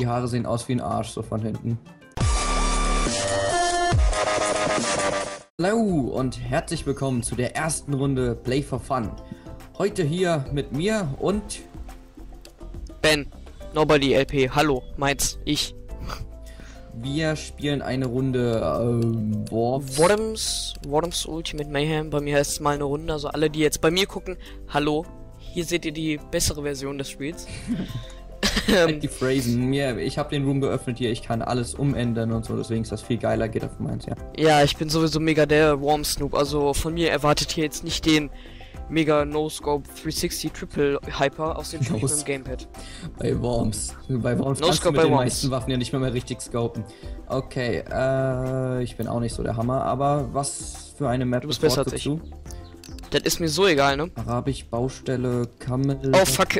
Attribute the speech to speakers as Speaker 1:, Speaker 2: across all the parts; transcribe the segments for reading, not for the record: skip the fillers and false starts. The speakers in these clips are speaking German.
Speaker 1: Die Haare sehen aus wie ein Arsch, so von hinten. Hallo und herzlich willkommen zu der ersten Runde Play for Fun. Heute hier mit mir und
Speaker 2: Ben, Nobody LP, hallo, meins, ich.
Speaker 1: wir spielen eine Runde
Speaker 2: Worms Ultimate Mayhem, bei mir heißt es mal eine Runde, also alle, die jetzt bei mir gucken, hallo, hier seht ihr die bessere Version des Spiels.
Speaker 1: Die Phrasen. Ich habe den Room geöffnet hier, ich kann alles umändern und so, deswegen ist das viel geiler, geht auf meins, ja.
Speaker 2: Ja, ich bin sowieso mega der Worms Noob, also von mir erwartet hier jetzt nicht den mega No-Scope 360 Triple Hyper aus dem Spiel mit dem Gamepad.
Speaker 1: Bei Worms
Speaker 2: No
Speaker 1: kannst
Speaker 2: Scope
Speaker 1: du mit
Speaker 2: bei
Speaker 1: den
Speaker 2: Worms.
Speaker 1: meisten Waffen ja nicht mehr richtig scopen. Okay, ich bin auch nicht so der Hammer, aber was für eine Map
Speaker 2: Du bist besser als ich. Das ist mir so egal, ne?
Speaker 1: Arabisch, Baustelle, Kamel.
Speaker 2: Oh fuck,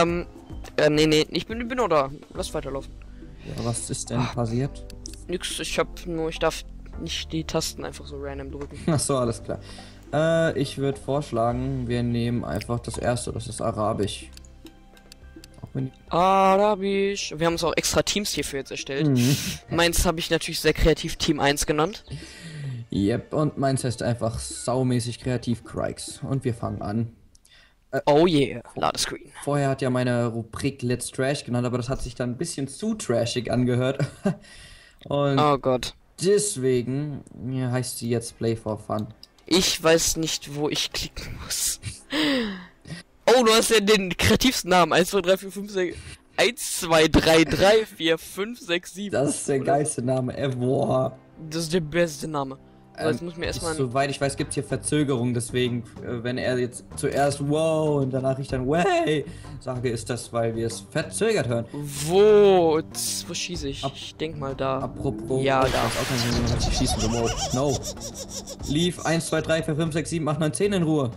Speaker 2: nee, ich bin nur da. Lass weiterlaufen.
Speaker 1: Ja, was ist denn passiert?
Speaker 2: Nix, ich darf nicht die Tasten einfach so random drücken.
Speaker 1: Achso, alles klar. Ich würde vorschlagen, wir nehmen einfach das erste, das ist Arabisch. Auch wenn
Speaker 2: Arabisch. Wir haben uns auch extra Teams hierfür jetzt erstellt. Meins habe ich natürlich sehr kreativ Team 1 genannt.
Speaker 1: Yep, und meins heißt einfach saumäßig kreativ Crikes. Und wir fangen an.
Speaker 2: Oh yeah, Ladescreen.
Speaker 1: Vorher hat ja meine Rubrik Let's Trash genannt, aber das hat sich dann ein bisschen zu trashig angehört. Und
Speaker 2: Oh Gott.
Speaker 1: deswegen heißt sie jetzt Play for Fun.
Speaker 2: Ich weiß nicht, wo ich klicken muss. Oh, du hast ja den kreativsten Namen. 1, 2, 3, 4, 5, 6... 1, 2, 3, 3, 4, 5, 6, 7.
Speaker 1: Das ist der geilste Name ever.
Speaker 2: Das ist der beste Name. So, jetzt muss ich mir erstmal...
Speaker 1: Soweit ich weiß, gibt es hier Verzögerung, deswegen, wenn er jetzt zuerst wow und danach ich dann way sage, ist das, weil wir es verzögert hören.
Speaker 2: Wo schieße ich? Ich denk mal da.
Speaker 1: Apropos,
Speaker 2: Ja, da.
Speaker 1: Ich schießen, so, wow. No. Lief 1, 2, 3, 4, 5, 6, 7, 8, 9, 10 in Ruhe.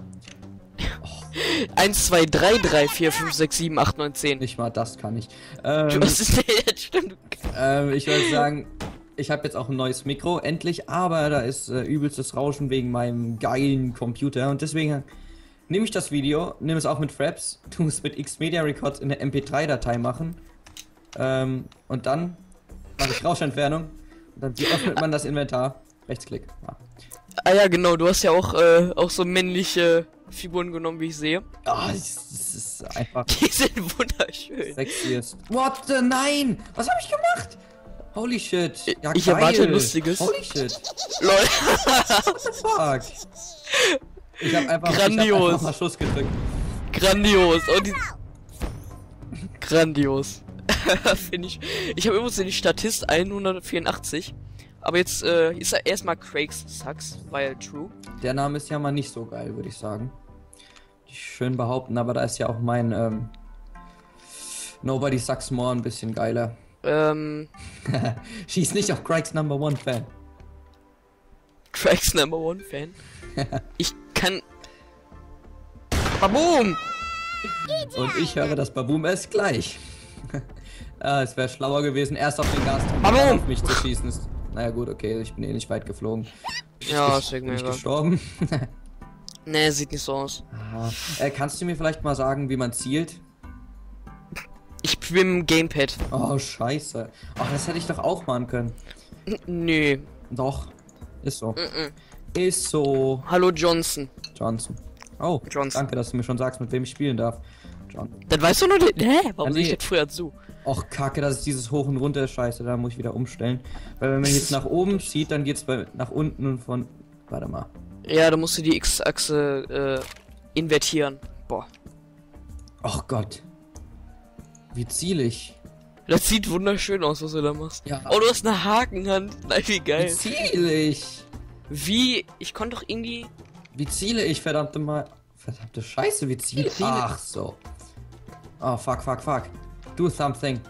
Speaker 2: 1, 2, 3, 3, 4, 5, 6, 7, 8, 9, 10.
Speaker 1: Nicht mal das kann ich.
Speaker 2: Was ist denn jetzt? Stimmt.
Speaker 1: Ich würde sagen, ich habe jetzt auch ein neues Mikro, endlich, aber da ist übelstes Rauschen wegen meinem geilen Computer und deswegen nehme ich das Video, nehme es auch mit Fraps, tu es mit Xmedia Records in der MP3-Datei machen und dann mache ich Rauschentfernung und dann wie öffnet man das Inventar? Rechtsklick. Ja.
Speaker 2: Ah ja, genau, du hast ja auch so männliche Figuren genommen, wie ich sehe.
Speaker 1: Ah, das ist einfach
Speaker 2: Die sind wunderschön.
Speaker 1: sexiest. What the? Nein! Was habe ich gemacht? Holy shit. Ja,
Speaker 2: Ich
Speaker 1: geil.
Speaker 2: erwarte Lustiges.
Speaker 1: Holy shit.
Speaker 2: Lol.
Speaker 1: What the fuck? Ich hab einfach
Speaker 2: Grandios.
Speaker 1: mal Schuss gedrückt.
Speaker 2: Grandios. Und grandios. Finde ich. Ich habe übrigens den Statist 184. Aber jetzt ist er erstmal Craig's Sucks, weil true.
Speaker 1: Der Name ist ja mal nicht so geil, würde ich sagen. Schön behaupten, aber da ist ja auch mein Nobody Sucks More ein bisschen geiler. Schieß nicht auf Craigs Number One Fan.
Speaker 2: Craig's Number One Fan. Ich kann. Baboom!
Speaker 1: Und ich höre das Baboom erst gleich. Es wäre schlauer gewesen, erst auf den Gas
Speaker 2: Baboom!
Speaker 1: auf mich zu schießen. Naja gut, okay, ich bin eh nicht weit geflogen.
Speaker 2: Ja, ist
Speaker 1: bin ich
Speaker 2: egal.
Speaker 1: gestorben.
Speaker 2: Nee, sieht nicht so aus.
Speaker 1: Kannst du mir vielleicht mal sagen, wie man zielt?
Speaker 2: Ich bin im Gamepad.
Speaker 1: Oh, scheiße. Oh, das hätte ich doch auch machen können.
Speaker 2: Nö.
Speaker 1: Doch. Ist so. Ist so.
Speaker 2: Hallo Johnson.
Speaker 1: Johnson. Oh,
Speaker 2: Johnson.
Speaker 1: danke, dass du mir schon sagst, mit wem ich spielen darf. John.
Speaker 2: Das weißt du nur. Hä? Warum
Speaker 1: Ja,
Speaker 2: sehe ich
Speaker 1: nee.
Speaker 2: das früher zu?
Speaker 1: Och, kacke, das ist dieses Hoch und Runter. Scheiße, da muss ich wieder umstellen. Weil wenn man jetzt nach oben zieht, dann geht's nach unten und von... Warte mal.
Speaker 2: Ja, da musst du die X-Achse invertieren. Boah.
Speaker 1: Och Gott. Wie ziele ich?
Speaker 2: Das sieht wunderschön aus, was du da machst.
Speaker 1: Ja.
Speaker 2: Oh, du hast eine Hakenhand. Nein, wie
Speaker 1: Wie
Speaker 2: geil.
Speaker 1: ziele ich?
Speaker 2: Wie? Ich konnte doch irgendwie...
Speaker 1: Wie ziele ich, verdammte Scheiße, wie ziele ich?
Speaker 2: ziele-
Speaker 1: Ach so. Oh, fuck. Do something.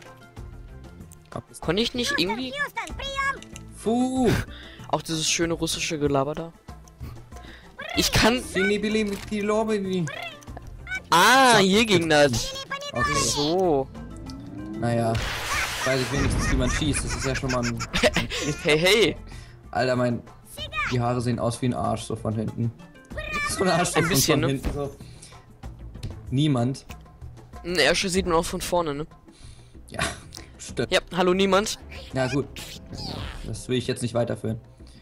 Speaker 2: Konnte ich nicht irgendwie...
Speaker 1: Fuh.
Speaker 2: Auch dieses schöne russische Gelaber da. Ich kann... Ah, hier ging das.
Speaker 1: Okay.
Speaker 2: So.
Speaker 1: Naja. Weiß ich wenigstens, wie man schießt. Das ist ja schon mal ein...
Speaker 2: Hey.
Speaker 1: Alter, die Haare sehen aus wie ein Arsch, so von hinten. So ein Arsch
Speaker 2: Ein bisschen,
Speaker 1: von
Speaker 2: ne?
Speaker 1: hinten so. Niemand.
Speaker 2: Ein Ärsche sieht man auch von vorne, ne?
Speaker 1: Ja, Stimmt.
Speaker 2: Ja, hallo niemand.
Speaker 1: Ja, gut. Das will ich jetzt nicht weiterführen.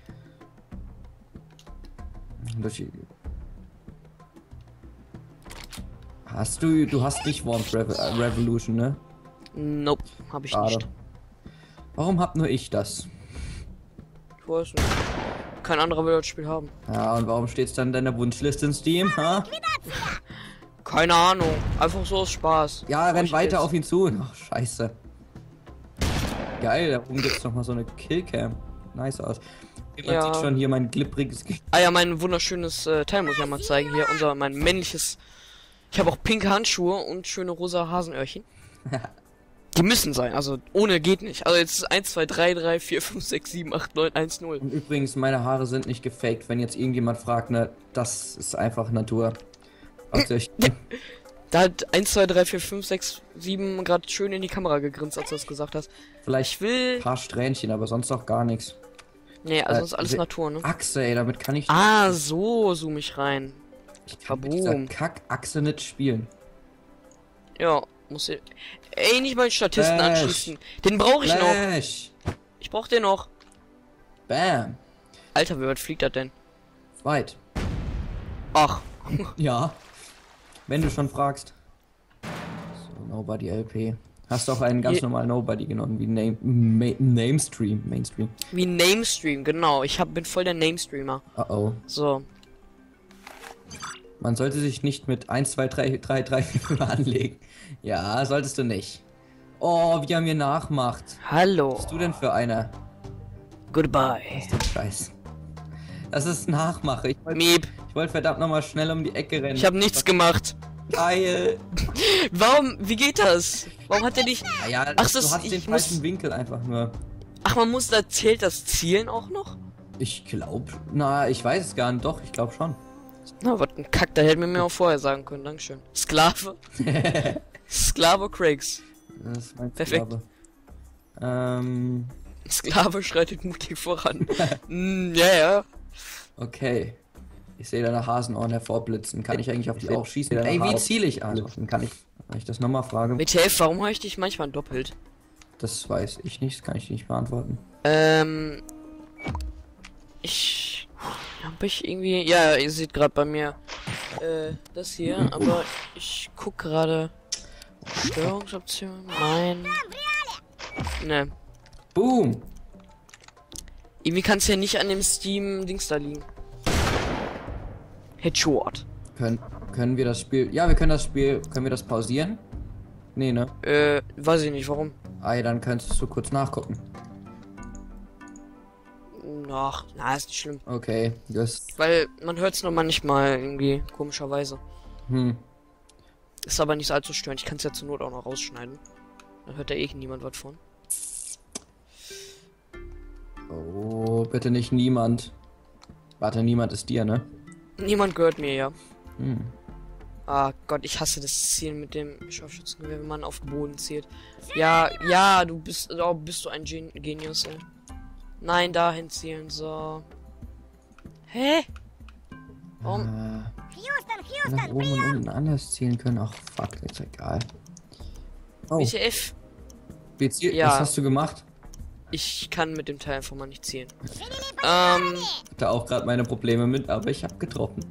Speaker 1: Du hast nicht Warmth Revolution, ne?
Speaker 2: Nope, hab ich
Speaker 1: Schade.
Speaker 2: nicht.
Speaker 1: Warum hab nur ich das?
Speaker 2: Ich weiß nicht. Kein anderer will das Spiel haben.
Speaker 1: Ja, und warum steht's dann in deiner Wunschliste in Steam, ha?
Speaker 2: Keine Ahnung. Einfach so aus Spaß.
Speaker 1: Ja, renn
Speaker 2: Ich
Speaker 1: weiter
Speaker 2: jetzt.
Speaker 1: auf ihn zu. Ach, scheiße. Geil, da oben gibt's noch mal so eine Killcam. Nice aus. Man
Speaker 2: Ja.
Speaker 1: sieht schon hier mein glibbriges Gesicht.
Speaker 2: Ah ja, mein wunderschönes Teil muss ich ja mal zeigen hier. Mein männliches. Ich habe auch pinke Handschuhe und schöne rosa Hasenöhrchen. Die müssen sein, also ohne geht nicht. Also jetzt ist 1, 2, 3, 3, 4, 5, 6, 7, 8, 9, 1, 0.
Speaker 1: Und übrigens, meine Haare sind nicht gefaked. Wenn jetzt irgendjemand fragt, ne, das ist einfach Natur.
Speaker 2: Da hat 1, 2, 3, 4, 5, 6, 7 gerade schön in die Kamera gegrinst, als du das gesagt hast.
Speaker 1: Vielleicht
Speaker 2: Ich will.
Speaker 1: ein paar Strähnchen, aber sonst auch gar nichts.
Speaker 2: Nee, also ist alles Natur, ne?
Speaker 1: Achse, ey, damit kann ich.
Speaker 2: Ah, so zoom ich rein.
Speaker 1: Ich kann mit dieser
Speaker 2: Kaboom.
Speaker 1: Kack-Achse nicht spielen.
Speaker 2: Ja, muss ich. Ey, nicht mal den Statisten
Speaker 1: Flash.
Speaker 2: anschließen. Den brauche ich noch.
Speaker 1: Flash.
Speaker 2: Ich brauch den noch.
Speaker 1: Bam.
Speaker 2: Alter, wie weit fliegt das denn?
Speaker 1: Weit.
Speaker 2: Ach.
Speaker 1: Ja. Wenn du schon fragst. So, Nobody LP. Hast du auch einen ganz normalen Nobody genommen, wie Namestream. Mainstream.
Speaker 2: Wie Namestream, genau. Bin voll der Namestreamer.
Speaker 1: Oh.
Speaker 2: So.
Speaker 1: Man sollte sich nicht mit 1, 2, 3, 3, 3, 4 anlegen. Ja, solltest du nicht. Oh, wie er mir nachmacht.
Speaker 2: Hallo.
Speaker 1: Was bist du denn für einer?
Speaker 2: Goodbye.
Speaker 1: Scheiß. Das ist Nachmache. Ich
Speaker 2: Miep.
Speaker 1: wollte verdammt nochmal schnell um die Ecke rennen.
Speaker 2: Ich habe nichts gemacht.
Speaker 1: Geil.
Speaker 2: Warum? Wie geht das? Warum hat er nicht.
Speaker 1: Ja,
Speaker 2: Ach,
Speaker 1: du hast
Speaker 2: ich
Speaker 1: den
Speaker 2: muss-
Speaker 1: falschen Winkel einfach nur.
Speaker 2: Ach, zählt das Zielen auch noch?
Speaker 1: Ich glaube, ich weiß es gar nicht. Doch, ich glaube schon.
Speaker 2: Na, was ein Kack, da hätten wir mir auch vorher sagen können. Dankeschön. Sklave. Sklave Craigs.
Speaker 1: Das ist mein
Speaker 2: Perfekt.
Speaker 1: Glaube.
Speaker 2: Sklave schreitet mutig voran. Ja.
Speaker 1: Okay. Ich sehe deine Hasenohren hervorblitzen. Kann ich eigentlich auf die auch schießen? Ey, wie ziele ich an? Kann ich das nochmal fragen?
Speaker 2: WTF, warum habe ich dich manchmal doppelt?
Speaker 1: Das weiß ich nicht, das kann ich nicht beantworten.
Speaker 2: Hab ich irgendwie. Ja, ihr seht gerade bei mir das hier, aber ich guck gerade. Steuerungsoption. Nein. Ne.
Speaker 1: Boom!
Speaker 2: Irgendwie kann es ja nicht an dem Steam-Dings da liegen. Headshot.
Speaker 1: Können wir das Spiel. Ja, wir können das Spiel. Können wir das pausieren? Nee, ne?
Speaker 2: Weiß ich nicht, warum.
Speaker 1: Ei, dann kannst du kurz nachgucken.
Speaker 2: Ach, na, ist nicht schlimm.
Speaker 1: Okay, das.
Speaker 2: Weil man hört es noch manchmal irgendwie, komischerweise. Ist aber nicht allzu störend. Ich kann es ja zur Not auch noch rausschneiden. Dann hört da eh niemand was von.
Speaker 1: Oh, bitte nicht niemand. Warte, niemand ist dir, ne?
Speaker 2: Niemand gehört mir, ja.
Speaker 1: Hm.
Speaker 2: Ah Gott, ich hasse das Zielen mit dem Scharfschützengewehr, wenn man auf den Boden zielt. Ja, bist du ein Genius, ey. Nein, dahin zielen, so. Hä? Warum?
Speaker 1: Nach oben und unten anders zielen können. Ach, fuck, ist egal. Oh,
Speaker 2: WTF?
Speaker 1: ja. Was hast du gemacht?
Speaker 2: Ich kann mit dem Teil einfach mal nicht zielen.
Speaker 1: Ich hatte auch gerade meine Probleme mit, aber ich habe getroffen.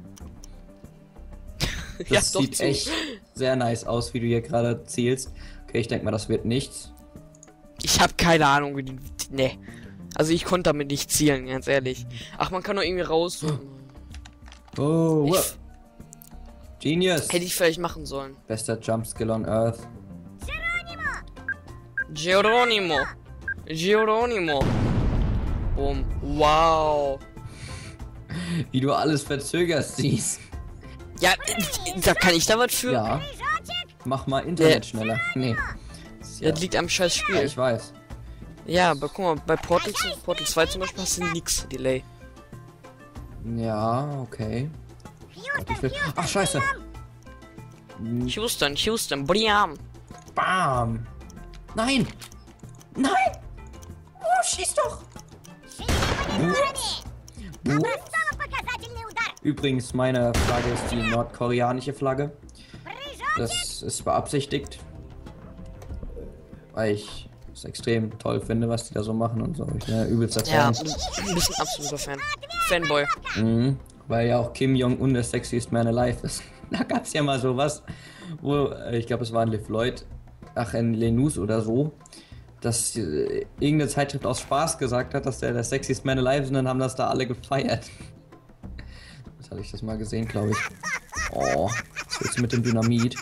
Speaker 1: Das
Speaker 2: Ja, doch
Speaker 1: sieht
Speaker 2: zu.
Speaker 1: echt sehr nice aus, wie du hier gerade zielst. Okay, ich denke mal, das wird nichts.
Speaker 2: Ich habe keine Ahnung, wie die. Ne. Also ich konnte damit nicht zielen, ganz ehrlich. Ach, man kann doch irgendwie raus.
Speaker 1: Oh,
Speaker 2: Ich-
Speaker 1: wow. Genius.
Speaker 2: Hätte ich vielleicht machen sollen.
Speaker 1: Bester Jumpskill on Earth.
Speaker 2: Geronimo. Boom. Wow.
Speaker 1: Wie du alles verzögerst siehst.
Speaker 2: Ja, da kann ich da was für.
Speaker 1: Ja. Mach mal Internet schneller. Nee.
Speaker 2: Das liegt am scheiß
Speaker 1: Ja,
Speaker 2: Spiel.
Speaker 1: ich weiß.
Speaker 2: Ja, aber guck mal, bei Portal 2 zum Beispiel hast du nix Delay.
Speaker 1: Ja, okay. Gott, ich will... Ach, scheiße.
Speaker 2: Houston, Briam.
Speaker 1: Bam. Nein. Nein. Oh, schieß doch. Übrigens, meine Flagge ist die nordkoreanische Flagge. Das ist beabsichtigt. Weil ich das extrem toll finde, was die da so machen und so. Ich bin ja übelster
Speaker 2: Ja,
Speaker 1: Fan.
Speaker 2: ein bisschen absoluter Fan. Fanboy.
Speaker 1: Mhm. Weil ja auch Kim Jong-un der sexiest man alive ist. Da gab es ja mal sowas, wo, ich glaube, es war in Le Floyd, in Le News oder so, dass irgendeine Zeitschrift aus Spaß gesagt hat, dass der sexiest man alive ist und dann haben das da alle gefeiert. Das hatte ich das mal gesehen, glaube ich. Oh, was willst du mit dem Dynamit?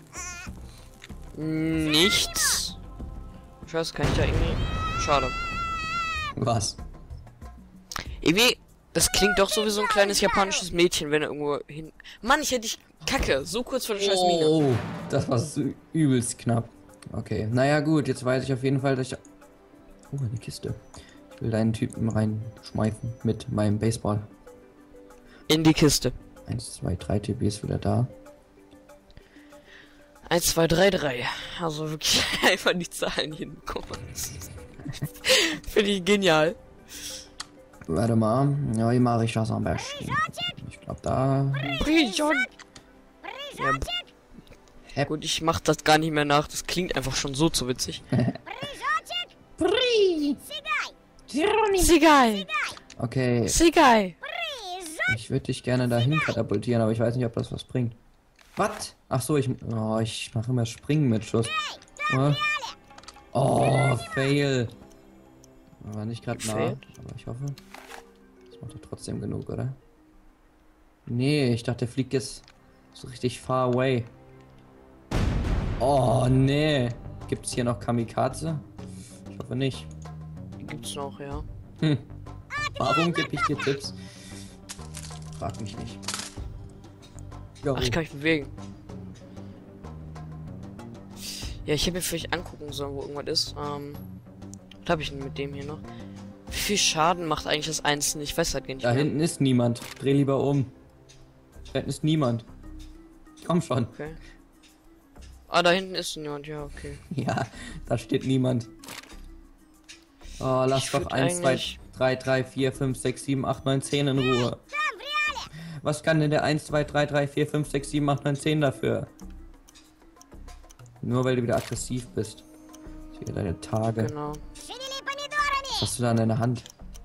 Speaker 2: Nichts. Scheiße, kann ich da irgendwie... Schade.
Speaker 1: Was?
Speaker 2: Irgendwie, das klingt doch sowieso ein kleines japanisches Mädchen, wenn er irgendwo hin... Mann, ich hätte dich... Kacke, so kurz vor der scheiß Mine.
Speaker 1: Oh, das war so übelst knapp. Okay, naja gut, jetzt weiß ich auf jeden Fall, dass ich... Oh, eine Kiste. Ich will deinen Typen reinschmeißen mit meinem Baseball.
Speaker 2: In die Kiste.
Speaker 1: 1, 2, 3 TP ist wieder da.
Speaker 2: 1, 2, 3, 3. Also wirklich einfach die Zahlen hinbekommen. Finde ich genial.
Speaker 1: Warte mal, ja, wie mache ich das am besten? Ich glaube da...
Speaker 2: Ja, gut, ich mach das gar nicht mehr nach. Das klingt einfach schon so zu witzig. Sigai!
Speaker 1: Okay,
Speaker 2: Sigai!
Speaker 1: ich würde dich gerne dahin katapultieren, aber ich weiß nicht, ob das was bringt. Was? Ach so, ich mache immer Springen mit Schuss. Oh, Fail. War nicht gerade nah,
Speaker 2: Fail?
Speaker 1: aber ich hoffe, das macht doch trotzdem genug, oder? Nee, ich dachte, der fliegt jetzt so richtig far away. Oh, nee. Gibt's hier noch Kamikaze? Ich hoffe nicht.
Speaker 2: Die gibt's noch, ja.
Speaker 1: Warum gebe ich dir Tipps? Frag mich nicht. Jo.
Speaker 2: Ach, ich kann mich bewegen. Ja, ich hätte mir vielleicht angucken sollen, wo irgendwas ist. Was habe ich denn mit dem hier noch? Wie viel Schaden macht eigentlich das Einzelne? Ich weiß halt gar nicht
Speaker 1: Da
Speaker 2: mehr.
Speaker 1: hinten ist niemand. Dreh lieber um. Da hinten ist niemand. Komm schon.
Speaker 2: Okay. Ah, da hinten ist niemand. Ja, okay.
Speaker 1: Ja, da steht niemand. Oh, lass
Speaker 2: Ich
Speaker 1: doch
Speaker 2: würd
Speaker 1: 1, 2,
Speaker 2: eigentlich-
Speaker 1: 3, 3, 4, 5, 6, 7, 8, 9, 10 in Ruhe. Was kann denn der 1, 2, 3, 3, 4, 5, 6, 7, 8, 9, 10 dafür? Nur weil du wieder aggressiv bist. Das sind wieder deine Tage.
Speaker 2: Genau.
Speaker 1: Was hast du da in deiner Hand?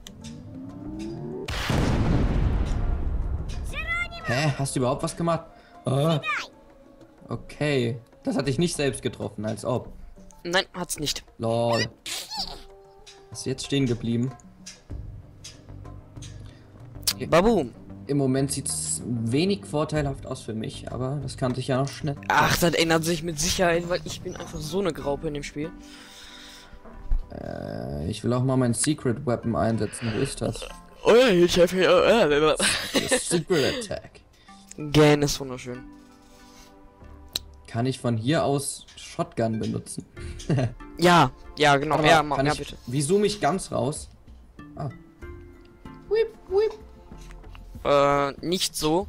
Speaker 1: Hä? Hast du überhaupt was gemacht? Okay. Das hatte ich nicht selbst getroffen, als ob.
Speaker 2: Nein, hat's nicht.
Speaker 1: Lol. Ist jetzt stehen geblieben.
Speaker 2: Baboom.
Speaker 1: Im Moment sieht es wenig vorteilhaft aus für mich, aber das kann sich ja noch schnell.
Speaker 2: Ach, das ändert sich mit Sicherheit, weil ich bin einfach so eine Graupe in dem Spiel.
Speaker 1: Ich will auch mal mein Secret Weapon einsetzen. Wo ist das?
Speaker 2: Oh, ich habe hier...
Speaker 1: Das Secret Attack.
Speaker 2: Gan ist wunderschön.
Speaker 1: Kann ich von hier aus Shotgun benutzen?
Speaker 2: Ja, ja, genau.
Speaker 1: Aber
Speaker 2: Ja,
Speaker 1: kann
Speaker 2: ja,
Speaker 1: ich,
Speaker 2: bitte.
Speaker 1: wie zoome ich ganz raus? Ah. Whip, whip.
Speaker 2: Nicht so.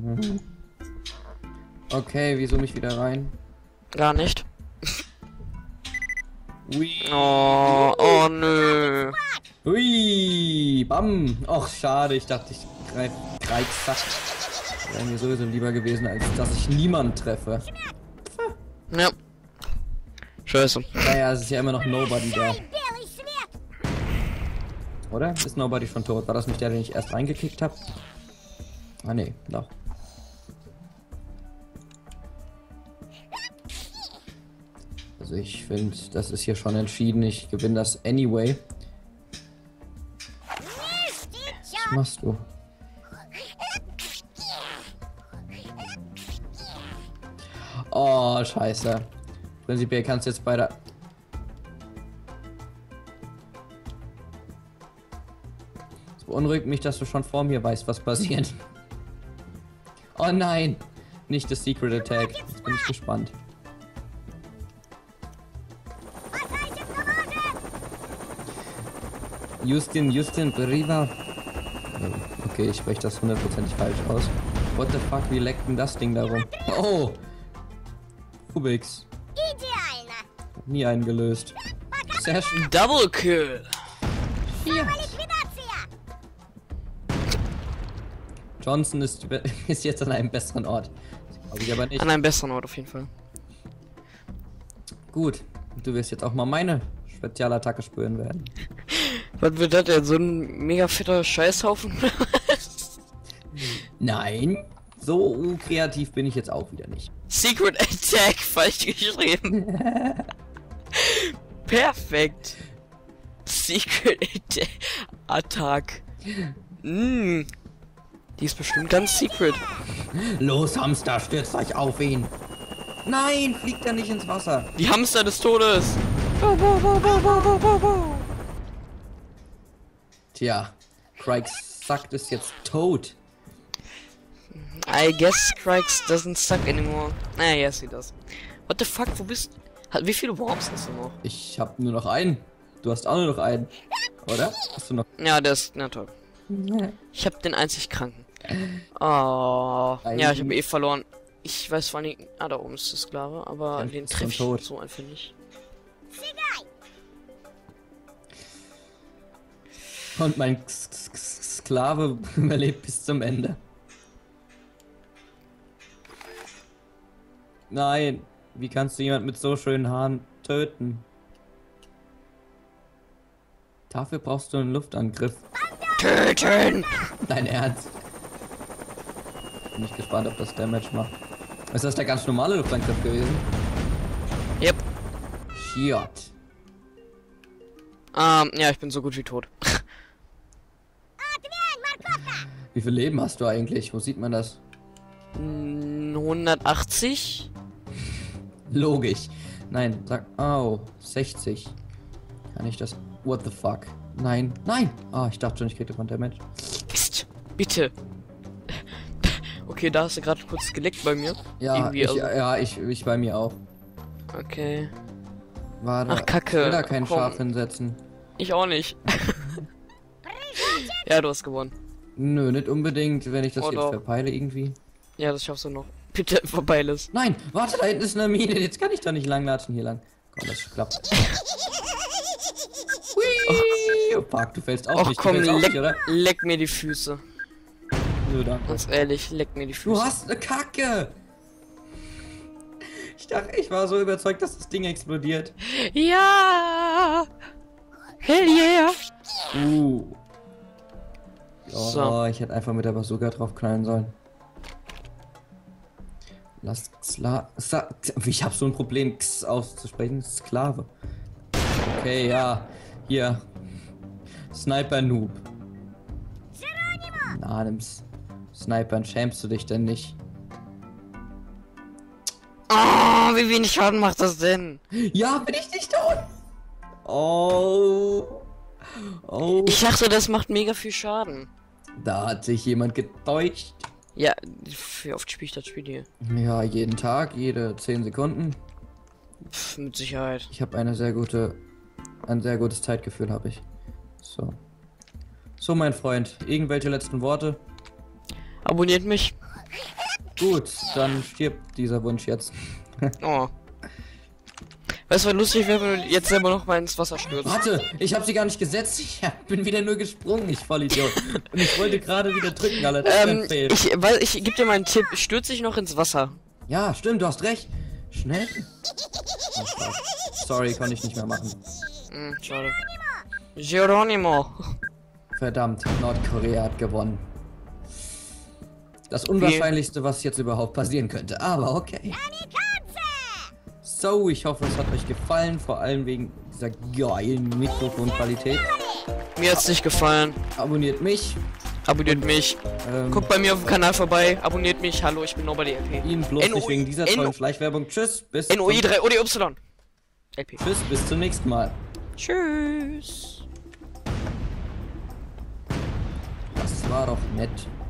Speaker 1: Okay, wie zoome ich wieder rein?
Speaker 2: Gar nicht.
Speaker 1: Ui.
Speaker 2: Oh, oh nö.
Speaker 1: Ui, bam. Och, schade, ich dachte, ich greife zack. Wäre mir sowieso lieber gewesen, als dass ich niemand treffe.
Speaker 2: Ja. Scheiße.
Speaker 1: Naja, es ist ja immer noch Nobody da. Oder? Ist Nobody schon tot? War das nicht der, den ich erst reingekickt habe? Ah, nee, doch. Also ich finde, das ist hier schon entschieden. Ich gewinne das anyway. Was machst du? Oh, scheiße. Prinzipiell kannst du jetzt bei der... Es beunruhigt mich, dass du schon vor mir weißt, was passiert. Oh nein! Nicht das Secret Attack. Jetzt bin ich gespannt. Justin Riva. Okay, ich spreche das hundertprozentig falsch aus. What the fuck, wie leckt denn das Ding da rum? Oh! Rubix. Nie eingelöst. Sehr schön.
Speaker 2: Double Kill.
Speaker 1: Ja. Johnson ist jetzt an einem besseren Ort. Glaube ich aber nicht.
Speaker 2: An einem besseren Ort auf jeden Fall.
Speaker 1: Gut, du wirst jetzt auch mal meine Spezialattacke spüren werden.
Speaker 2: Was wird das denn? So ein mega fetter Scheißhaufen?
Speaker 1: Nein, so kreativ bin ich jetzt auch wieder nicht.
Speaker 2: Secret Attack, falsch geschrieben. Perfekt. Secret Attack. Die ist bestimmt ganz secret.
Speaker 1: Los, Hamster, stürzt euch auf ihn. Nein, fliegt er nicht ins Wasser.
Speaker 2: Die Hamster des Todes.
Speaker 1: Tja, Crikes sagt ist jetzt tot.
Speaker 2: I guess Crikes doesn't suck anymore. Ah, yes, he does. What the fuck, wo bist du? Wie viele Worms hast du noch?
Speaker 1: Ich hab nur noch einen. Du hast auch nur noch einen. Oder? Hast du noch?
Speaker 2: Ja, der ist, na toll. Ich hab den einzig Kranken. Oh, ja, ich habe eh verloren. Ich weiß vor allem, da oben ist der Sklave, aber
Speaker 1: Ja,
Speaker 2: den
Speaker 1: ist
Speaker 2: treffe
Speaker 1: schon tot.
Speaker 2: ich so einfach nicht.
Speaker 1: Und mein Sklave überlebt bis zum Ende. Nein, wie kannst du jemand mit so schönen Haaren töten? Dafür brauchst du einen Luftangriff.
Speaker 2: Töten!
Speaker 1: Dein Ernst? Bin ich gespannt, ob das Damage macht. Ist das der ganz normale Luftangriff gewesen?
Speaker 2: Yep.
Speaker 1: Shit.
Speaker 2: Ja, ich bin so gut wie tot.
Speaker 1: Wie viel Leben hast du eigentlich? Wo sieht man das?
Speaker 2: 180?
Speaker 1: Logisch. Nein, sag. Oh, 60. Kann ich das? What the fuck? Nein, nein! Ah, ich dachte schon, ich krieg davon Damage.
Speaker 2: Psst, bitte. Okay, da hast du gerade kurz geleckt bei mir.
Speaker 1: Ja,
Speaker 2: Irgendwie,
Speaker 1: ich,
Speaker 2: also-
Speaker 1: ja, ich bei mir auch.
Speaker 2: Okay.
Speaker 1: Warte,
Speaker 2: Ach, Kacke.
Speaker 1: ich will da kein
Speaker 2: Komm.
Speaker 1: Schaf hinsetzen.
Speaker 2: Ich auch nicht. Ja, du hast gewonnen.
Speaker 1: Nö, nicht unbedingt, wenn ich das
Speaker 2: Oh,
Speaker 1: jetzt
Speaker 2: doch.
Speaker 1: verpeile irgendwie.
Speaker 2: Ja, das schaffst du noch. Bitte vorbei, Liz.
Speaker 1: Nein, warte, da hinten ist eine Mine. Jetzt kann ich da nicht lang latschen. Hier lang. Komm, das klappt. Hui, oh, fuck, du fällst auch
Speaker 2: Och
Speaker 1: nicht. Du
Speaker 2: komm,
Speaker 1: fällst auch
Speaker 2: leck,
Speaker 1: nicht, oder?
Speaker 2: leck mir die Füße.
Speaker 1: Nö, danke.
Speaker 2: Ganz ehrlich, leck mir die
Speaker 1: Du
Speaker 2: Füße.
Speaker 1: hast eine Kacke! Ich dachte, ich war so überzeugt, dass das Ding explodiert.
Speaker 2: Ja! Hell yeah!
Speaker 1: Oh,
Speaker 2: So.
Speaker 1: ich hätte einfach mit der Bazooka drauf knallen sollen. Lass ich habe so ein Problem, X auszusprechen. Sklave. Okay, ja. Hier. Sniper Noob. Na, nimm's. Snipern, schämst du dich denn nicht?
Speaker 2: Oh, wie wenig Schaden macht das denn?
Speaker 1: Ja, bin ich nicht tot? Oh. Oh.
Speaker 2: Ich dachte, das macht mega viel Schaden.
Speaker 1: Da hat sich jemand getäuscht.
Speaker 2: Ja, wie oft spiele ich das Spiel hier?
Speaker 1: Ja, jeden Tag, jede 10 Sekunden.
Speaker 2: Pff, mit Sicherheit.
Speaker 1: Ich habe ein sehr gutes Zeitgefühl habe ich. So. So, mein Freund, irgendwelche letzten Worte?
Speaker 2: Abonniert mich.
Speaker 1: Gut, dann stirbt dieser Wunsch jetzt.
Speaker 2: Oh. Weißt du, was lustig wäre, wenn du jetzt selber noch mal ins Wasser stürzt?
Speaker 1: Warte, ich habe sie gar nicht gesetzt. Ich bin wieder nur gesprungen, ich Vollidiot. Und ich wollte gerade wieder drücken, Alter. Das ist ein Fail.
Speaker 2: Ich gebe dir mal einen Tipp. Stürz dich noch ins Wasser.
Speaker 1: Ja, stimmt, du hast recht. Schnell. Oh, fuck. Sorry, konnte ich nicht mehr machen.
Speaker 2: Schade. Geronimo.
Speaker 1: Verdammt, Nordkorea hat gewonnen. Das Unwahrscheinlichste, was jetzt überhaupt passieren könnte. Aber okay. So, ich hoffe, es hat euch gefallen. Vor allem wegen dieser geilen Mikrofonqualität.
Speaker 2: Mir hat's nicht gefallen.
Speaker 1: Abonniert mich.
Speaker 2: Abonniert mich. Guckt bei mir auf dem Kanal vorbei. Abonniert mich. Hallo, ich bin Nobody LP.
Speaker 1: Ihnen bloß nicht wegen dieser tollen Schleichwerbung. Tschüss, bis zum,
Speaker 2: NOI3 ODY. LP.
Speaker 1: tschüss, bis zum nächsten Mal.
Speaker 2: Tschüss.
Speaker 1: Das war doch nett.